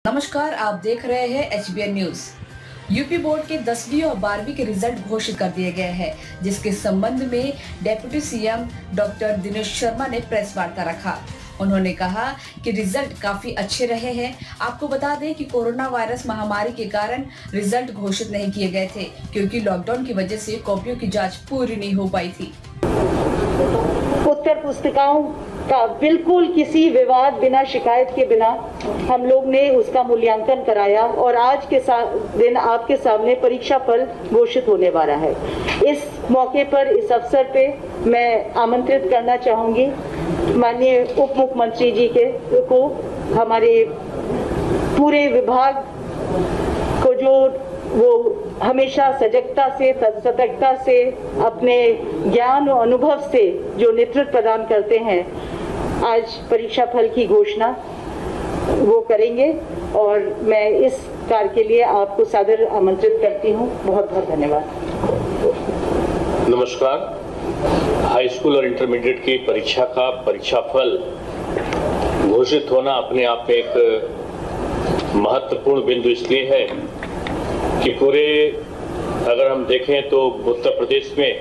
नमस्कार, आप देख रहे हैं HBN न्यूज। यूपी बोर्ड के 10वीं और 12वीं के रिजल्ट घोषित कर दिए गए हैं, जिसके संबंध में deputy CM doctor Dinesh Sharma ने प्रेस वार्ता रखा। उन्होंने कहा कि रिजल्ट काफी अच्छे रहे हैं। आपको बता दें कि कोरोना वायरस महामारी के कारण रिजल्ट घोषित नहीं किए गए थे, क्योंकि लॉकडाउन की वजह से कॉपियों की जांच पूरी नहीं हो पाई थी। उत्तर पुस्तिकाओं का बिल्कुल किसी विवाद बिना, शिकायत के बिना हम लोग ने उसका मूल्यांकन कराया और आज के दिन आपके सामने परीक्षा फल घोषित होने वाला है। इस मौके पर, इस अवसर पे मैं आमंत्रित करना चाहूंगी माननीय उप मुख्यमंत्री जी को, हमारे पूरे विभाग को, जो वो हमेशा सजगता से, सतर्कता से, अपने ज्ञान और अनुभव से जो नेतृत्व प्रदान करते हैं, आज परीक्षा फल की घोषणा वो करेंगे और मैं इस कार्य के लिए आपको सादर आमंत्रित करती हूँ। बहुत बहुत धन्यवाद। नमस्कार। हाई स्कूल और इंटरमीडिएट की परीक्षा का परीक्षा फल घोषित होना अपने आप में एक महत्वपूर्ण बिंदु इसलिए है कि पूरे अगर हम देखें तो उत्तर प्रदेश में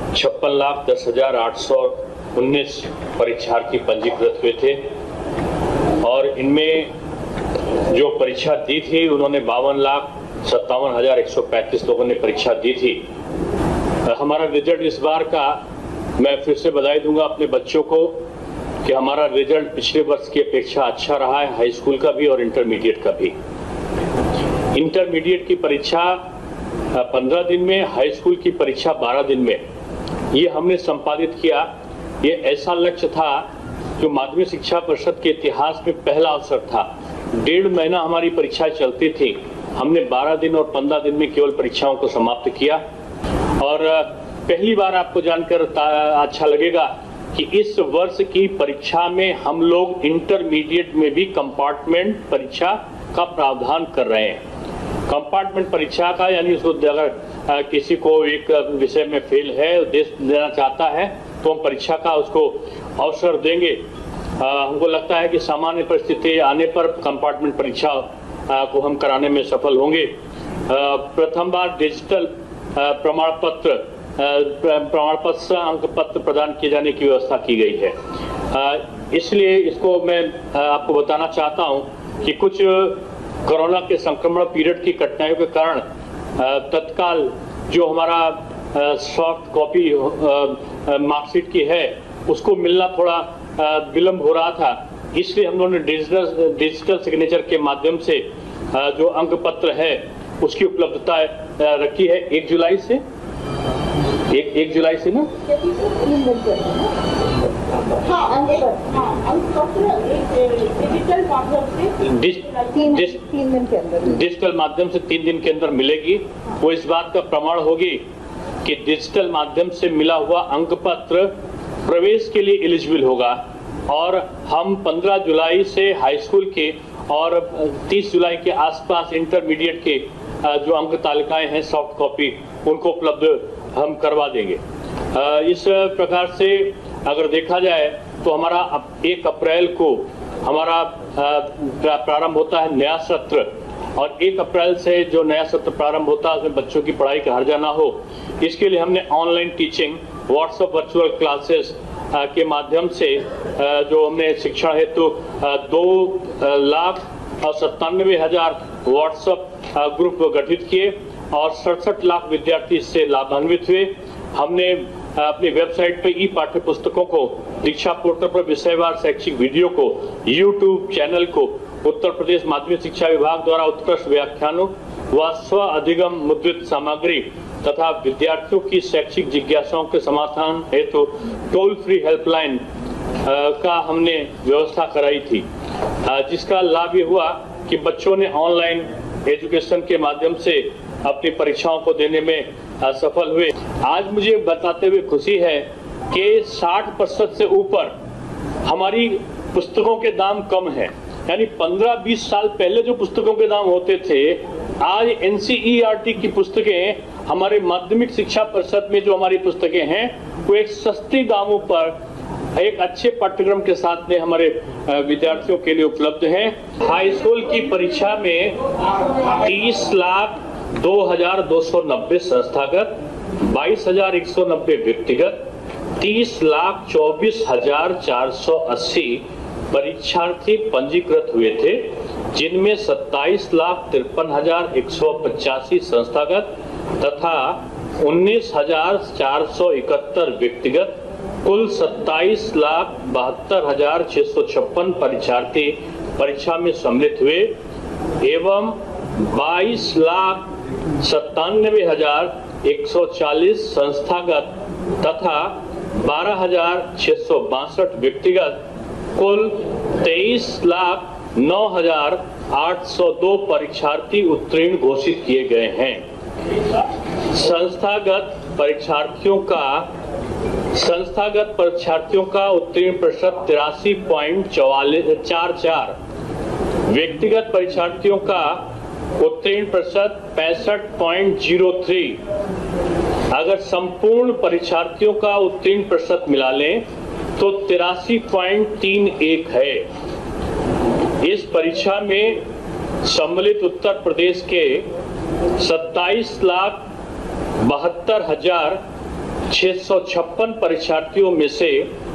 56,10,819 परीक्षार्थी पंजीकृत हुए थे और इनमें जो परीक्षा दी थी उन्होंने 52,57,135 लोगों ने परीक्षा दी थी। हमारा रिजल्ट इस बार का, मैं फिर से बधाई दूंगा अपने बच्चों को कि हमारा रिजल्ट पिछले वर्ष की अपेक्षा अच्छा रहा है, हाई स्कूल का भी और इंटरमीडिएट का भी। इंटरमीडिएट की परीक्षा 15 दिन में, हाई स्कूल की परीक्षा 12 दिन में, ये हमने संपादित किया। ये ऐसा लक्ष्य था जो माध्यमिक शिक्षा परिषद के इतिहास में पहला अवसर था। 1.5 महीना हमारी परीक्षाएं चलती थी, हमने 12 दिन और 15 दिन में केवल परीक्षाओं को समाप्त किया। और पहली बार आपको जानकर अच्छा लगेगा कि इस वर्ष की परीक्षा में हम लोग इंटरमीडिएट में भी कंपार्टमेंट परीक्षा का प्रावधान कर रहे हैं। कंपार्टमेंट परीक्षा का यानी उसको अगर किसी को एक विषय में फेल है, देना चाहता है, तो हम परीक्षा का उसको अवसर देंगे। हमको लगता है कि सामान्य परिस्थिति आने पर कंपार्टमेंट परीक्षा को हम कराने में सफल होंगे। प्रथम बार डिजिटल प्रमाण पत्र अंक पत्र प्रदान किए जाने की व्यवस्था की गई है। इसलिए इसको मैं आपको बताना चाहता हूं कि कुछ कोरोना के संक्रमण पीरियड की कठिनाइयों के कारण तत्काल जो हमारा सॉफ्ट कॉपी मार्कशीट की है उसको मिलना थोड़ा विलम्ब हो रहा था। इसलिए हम लोगों ने डिजिटल सिग्नेचर के माध्यम से जो अंक पत्र है उसकी उपलब्धता रखी है 1 जुलाई से। 1 जुलाई से ना, डिजिटल माध्यम से 3 दिन के अंदर मिलेगी। वो इस बात का प्रमाण होगी कि डिजिटल माध्यम से मिला हुआ अंक पत्र प्रवेश के लिए एलिजिबल होगा और हम 15 जुलाई से हाई स्कूल के और 30 जुलाई के आसपास इंटरमीडिएट के जो अंक तालिकाएं हैं सॉफ्ट कॉपी, उनको उपलब्ध हम करवा देंगे। इस प्रकार से अगर देखा जाए तो हमारा 1 अप्रैल को हमारा प्रारंभ होता है नया सत्र और 1 अप्रैल से जो नया सत्र प्रारंभ होता है उसमें बच्चों की पढ़ाई का हर्जा ना हो, इसके लिए हमने online teaching, WhatsApp virtual classes के माध्यम से जो हमने शिक्षण हेतु 2,97,000 व्हाट्सएप ग्रुप गठित किए और 67 लाख विद्यार्थी इससे लाभान्वित हुए। हमने अपनी वेबसाइट पे पाठ्य पुस्तकों को, दीक्षा पोर्टल पर विषयवार शैक्षिक वीडियो को, यूट्यूब चैनल को उत्तर प्रदेश माध्यमिक शिक्षा विभाग द्वारा उत्कृष्ट व्याख्यानों व स्व अधिगम मुद्रित सामग्री तथा विद्यार्थियों की शैक्षिक जिज्ञासाओं के समाधान हेतु टोल फ्री हेल्पलाइन का हमने व्यवस्था कराई थी, जिसका लाभ ये हुआ कि बच्चों ने ऑनलाइन एजुकेशन के माध्यम से अपनी परीक्षाओं को देने में सफल हुए। आज मुझे बताते हुए खुशी है कि 60% से ऊपर हमारी पुस्तकों के दाम कम है। यानी 15-20 साल पहले जो पुस्तकों के दाम होते थे, आज NCERT की पुस्तकें, हमारे माध्यमिक शिक्षा परिषद में जो हमारी पुस्तकें हैं, वो एक सस्ती दामों पर एक अच्छे पाठ्यक्रम के साथ में हमारे विद्यार्थियों के लिए उपलब्ध हैं। हाई स्कूल की परीक्षा में 30,02,290 संस्थागत, 22,190 व्यक्तिगत, 30,24,480 परीक्षार्थी पंजीकृत हुए थे, जिनमें 27,53,185 संस्थागत तथा 19,471 व्यक्तिगत, कुल 27,72,656 परीक्षार्थी परीक्षा में सम्मिलित हुए एवं 22,97,140 संस्थागत तथा 12,662 व्यक्तिगत, कुल 23,09,802 परीक्षार्थी उत्तीर्ण घोषित किए गए हैं। संस्थागत परीक्षार्थियों का उत्तीर्ण प्रतिशत 83.44, व्यक्तिगत परीक्षार्थियों का उत्तीर्ण प्रतिशत 65.03। अगर संपूर्ण परीक्षार्थियों का उत्तीर्ण प्रतिशत मिला लें तो 83.31 है। इस परीक्षा में सम्मिलित उत्तर प्रदेश के 27,72,656 परीक्षार्थियों में से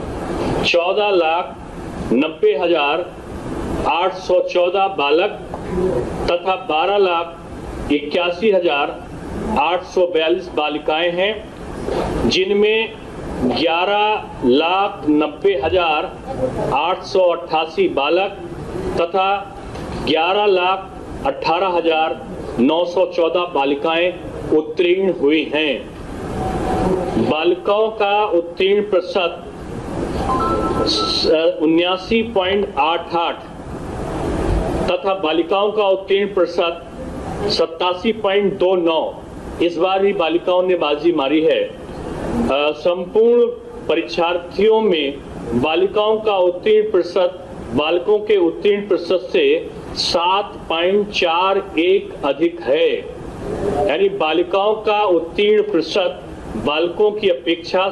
14,90,814 बालक तथा 12,81,842 बालिकाएं हैं, जिनमें 11,90,888 बालक तथा 11,18,914 बालिकाएं उत्तीर्ण हुई हैं। बालिकाओं का उत्तीर्ण प्रतिशत 79.88 तथा बालिकाओं का उत्तीर्ण प्रतिशत 87.29। इस बार भी बालिकाओं ने बाजी मारी है। संपूर्ण परीक्षार्थियों में बालिकाओं का उत्तीर्ण प्रतिशत बालकों के उत्तीर्ण प्रतिशत से 7.41 अधिक है, यानी बालिकाओं का उत्तीर्ण प्रतिशत बालकों की अपेक्षा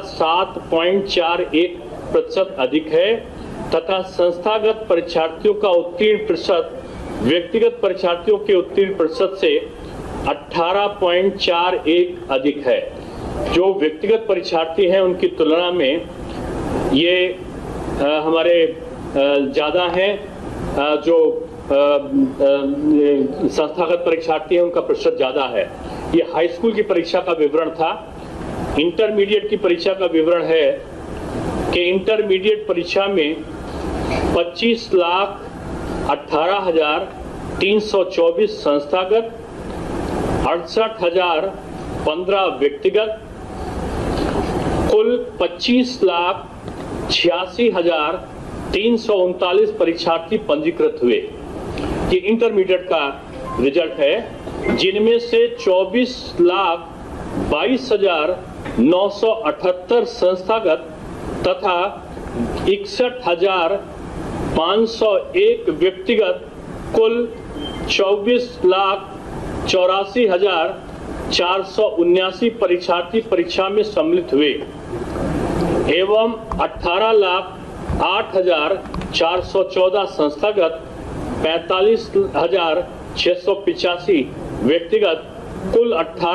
7.41% अधिक है तथा संस्थागत परीक्षार्थियों का उत्तीर्ण प्रतिशत व्यक्तिगत परीक्षार्थियों के उत्तीर्ण प्रतिशत से 18.41 अधिक है। जो व्यक्तिगत परीक्षार्थी हैं उनकी तुलना में ये हमारे ज़्यादा हैं। जो संस्थागत परीक्षार्थी हैं उनका प्रतिशत ज़्यादा है। ये हाई स्कूल की परीक्षा का विवरण था। इंटरमीडिएट की परीक्षा का विवरण है कि इंटरमीडिएट परीक्षा में 25,18,324 संस्थागत, 68,015 व्यक्तिगत, कुल 25,86,339 परीक्षार्थी पंजीकृत हुए। ये इंटरमीडिएट का रिजल्ट है, जिनमें से 24,22,978 संस्थागत तथा 61,501 व्यक्तिगत, कुल 24,84,479 परीक्षार्थी परीक्षा में सम्मिलित हुए एवं 18,08,414 संस्थागत, 45,685 व्यक्तिगत, कुल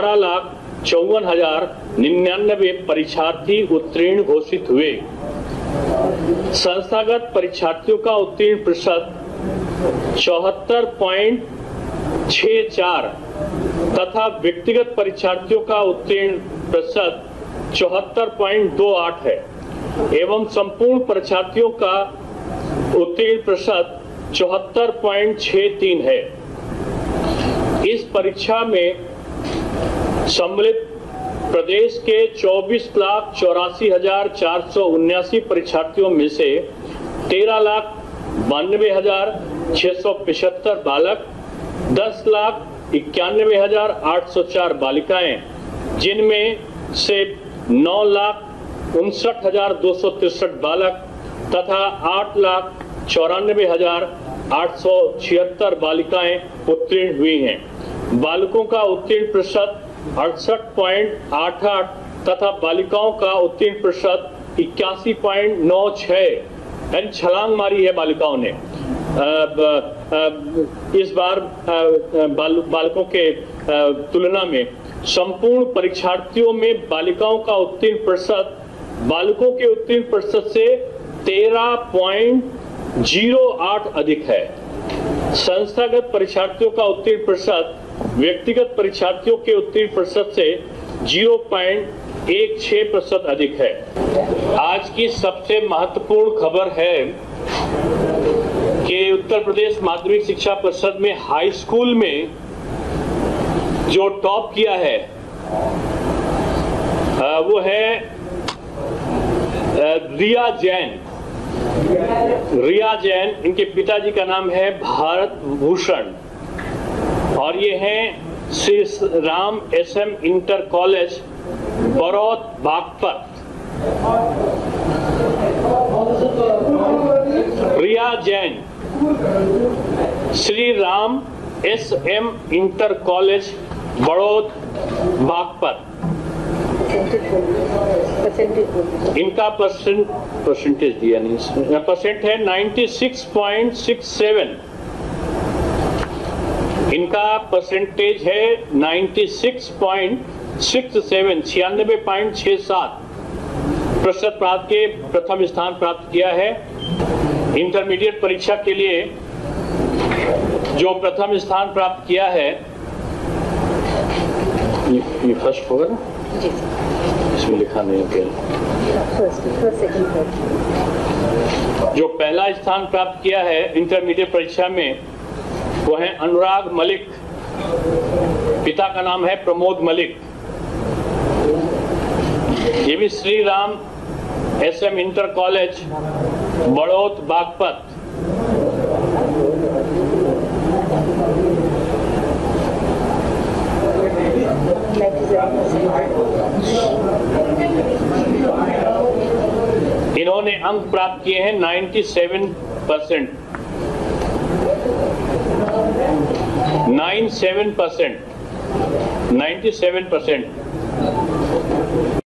18,54,099 परीक्षार्थी उत्तीर्ण घोषित हुए। संस्थागत परीक्षार्थियों का उत्तीर्ण प्रतिशत 74.64 तथा व्यक्तिगत परीक्षार्थियों का उत्तीर्ण प्रतिशत 74.28 है एवं संपूर्ण परीक्षार्थियों का उत्तीर्ण प्रतिशत 74.63 है। इस परीक्षा में सम्मिलित प्रदेश के 24,84,479 परीक्षार्थियों में से 13,92,675 बालक, 10,91,804 बालिकाएं, जिनमें से 9,59,263 बालक तथा 8,94,876 बालिकाएं उत्तीर्ण हुई हैं। बालकों का उत्तीर्ण प्रतिशत 68.88 तथा बालिकाओं का उत्तीर्ण प्रतिशत 81.96 यानी छलांग मारी है बालिकाओं ने। इस बार बालकों के तुलना में संपूर्ण परीक्षार्थियों में बालिकाओं का उत्तीर्ण प्रतिशत बालकों के उत्तीर्ण प्रतिशत से 13.08 अधिक है। संस्थागत परीक्षार्थियों का उत्तीर्ण प्रतिशत व्यक्तिगत परीक्षार्थियों के उत्तीर्ण प्रतिशत से 0.16% अधिक है। आज की सबसे महत्वपूर्ण खबर है कि उत्तर प्रदेश माध्यमिक शिक्षा परिषद में हाई स्कूल में जो टॉप किया है वो है रिया जैन। इनके पिताजी का नाम है भारत भूषण और ये हैं Shri Ram SM inter college Baraut Baghpat. Riya Jain Shri Ram SM inter college Baraut Baghpat. इनका परसेंटेज दिया नहीं, परसेंट है 96.67। इनका परसेंटेज है 96.67, 96.67 प्रतिशत प्राप्त के प्रथम स्थान प्राप्त किया है। इंटरमीडिएट परीक्षा के लिए जो प्रथम स्थान प्राप्त किया है ये फर्स्ट होगा ना जी, इसमें लिखा नहीं है। जो पहला स्थान प्राप्त किया है इंटरमीडिएट परीक्षा में वो है अनुराग मलिक। पिता का नाम है प्रमोद मलिक। ये भी Shri Ram SM inter college Baraut Baghpat. इन्होंने अंक प्राप्त किए हैं 97%। 97%।